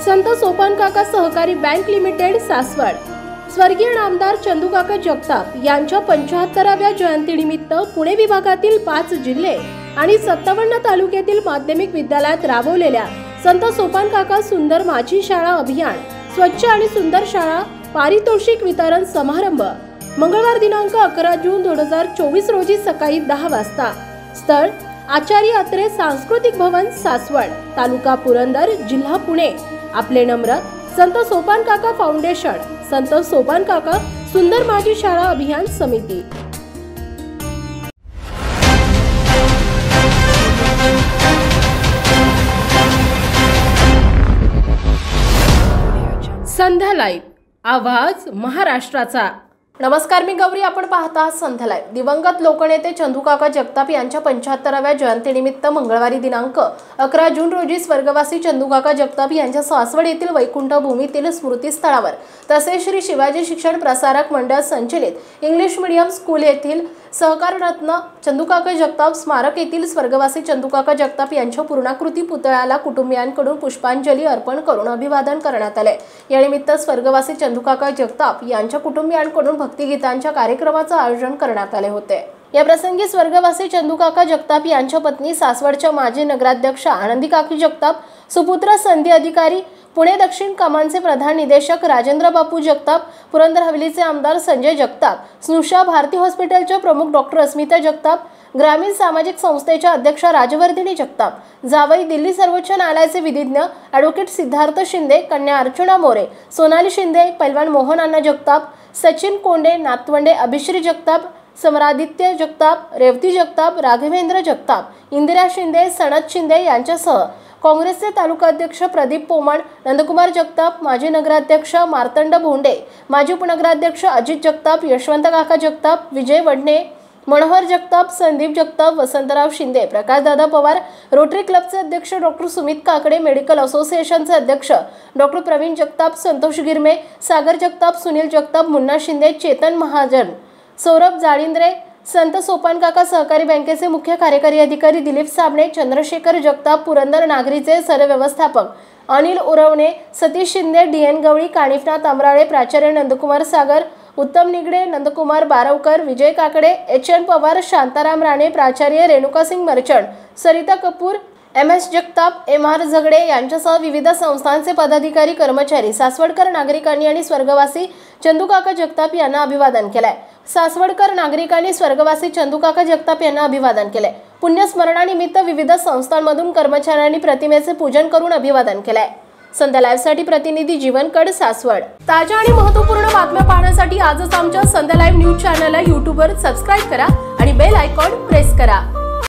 संत सोपानकाका सहकारी bank limited Saswad. स्वर्गीय नामदार चंदूकाका जगताप यांच्या 75व्या जयंतीनिमित्त पुणे विभागातील 5 जिल्हे आणि 57 तालुक्यातील माध्यमिक विद्यालयात राबवलेल्या संत सोपानकाका सुंदर माझी शाळा अभियान स्वच्छ आणि सुंदर शाळा पारितोषिक वितरण समारंभ मंगळवार दिनांक 11 जून 2024 रोजी सकाळी 10 वाजता। स्थळ आचार्य अत्रे सांस्कृतिक भवन सासवड, तालुका पुरंदर, जिल्हा पुणे। आपले नम्र संत सोपानकाका फाउंडेशन, संत सोपानकाका सुंदर माझी शाळा अभियान समिती। संध्या लाईव्ह, आवाज महाराष्ट्राचा। नमस्कार, मी गौरी, आपण पाहता आहात संध्या लाईव्ह। दिवंगत लोकनेते चंदूकाका जगताप यांच्या 75व्या जयंतीनिमित्त मंगळवारी दिनांक 11 जून रोजी स्वर्गवासी चंदूकाका जगताप यांच्या सासवड येथील वैकुंठ भूमीतील स्मृतीस्थळावर तसेच श्री शिवाजी शिक्षण प्रसारक मंडळ संचलित इंग्लिश मीडियम स्कूल येथील सहकार रत्न चंदूकाका जगताप स्मारक येथील स्वर्गवासी चंदूकाका जगताप यांच्या पूर्णाकृती पुतळ्याला कुटुंबियांकडून पुष्पांजली अर्पण करून अभिवादन करण्यात आले। या निमित्त स्वर्गवासी चंदूकाका जगताप यांच्या कुटुंबियांकडून भक्तिगीतांच्या कार्यक्रमाचे आयोजन करण्यात आले होते। या प्रसंगी स्वर्गवासी चंदूकाका जगताप यांच्या पत्नी सासवडच्या माजी नगराध्यक्ष आनंदी काकी जगताप, सुपुत्र संधी अधिकारी, पुणे दक्षिण कमांडचे प्रधान निदेशक राजेंद्र बापू जगताप, पुरंदर हवेलीचे आमदार संजय जगताप, स्नुषा भारती हॉस्पिटलच्या प्रमुख डॉक्टर अस्मिता जगताप, ग्रामीण सामाजिक संस्थेच्या अध्यक्ष राजवर्धिनी जगताप, जावई दिल्ली सर्वोच्च न्यायालयाचे विधिज्ञ ॲडव्होकेट सिद्धार्थ शिंदे, कन्या अर्चना मोरे, सोनाली शिंदे, पैलवान मोहन अण्णा जगताप, सचिन कोंडे, नातवंडे अभिश्री जगताप, समरादित्य जगताप, रेवती जगताप, राघवेंद्र जगताप, इंदिरा शिंदे, सनत शिंदे यांच्यासह काँग्रेसचे तालुकाध्यक्ष प्रदीप पोमण, नंदकुमार जगताप, माजी नगराध्यक्ष मार्तंड भोंडे, माजी उपनगराध्यक्ष अजित जगताप, यशवंत काका जगताप, विजय वडणे, मनोहर जगताप, संदीप जगताप, वसंतराव शिंदे, प्रकाशदादा पवार, रोटरी क्लबचे अध्यक्ष डॉक्टर सुमित काकडे, मेडिकल असोसिएशनचे अध्यक्ष डॉक्टर प्रवीण जगताप, संतोष गिरमे, सागर जगताप, सुनील जगताप, मुन्ना शिंदे, चेतन महाजन, सौरभ जाळिंद्रे, संत सोपानकाका सहकारी बँकेचे मुख्य कार्यकारी अधिकारी दिलीप साबणे, चंद्रशेखर जगताप, पुरंदर नागरीचे सरव्यवस्थापक अनिल उरवणे, सतीश शिंदे, डीएन गवळी, कानिफनाथ अमराळे, प्राचार्य नंदकुमार सागर, उत्तम निगडे, नंदकुमार बारवकर, विजय काकडे, एच.एन. पवार, शांताराम राणे, प्राचार्य रेणुका सिंग मर्चंट, सरिता कपूर, एम.एस. जगताप, एम.आर. झगडे यांच्यासह विविध संस्थांचे पदाधिकारी, कर्मचारी, सासवडकर नागरिकांनी आणि स्वर्गवासी चंदूकाका जगताप यांना अभिवादन केले। सासवडकर नागरिकांनी स्वर्गवासी चंदूकाका जगताप यांना अभिवादन केले। पुण्यस्मरणानिमित्त विविध संस्थांमधून कर्मचाऱ्यांनी प्रतिमेचे पूजन करून अभिवादन केले। संध्या लाईव्ह साठी प्रतिनिधी जीवनकड, सासवड। ताज्या आणि महत्त्वपूर्ण बातम्या पाहण्यासाठी आजच आमच्या संध्या लाईव्ह न्यूज चॅनलला YouTube वर सबस्क्राइब करा आणि बेल आयकॉन प्रेस करा।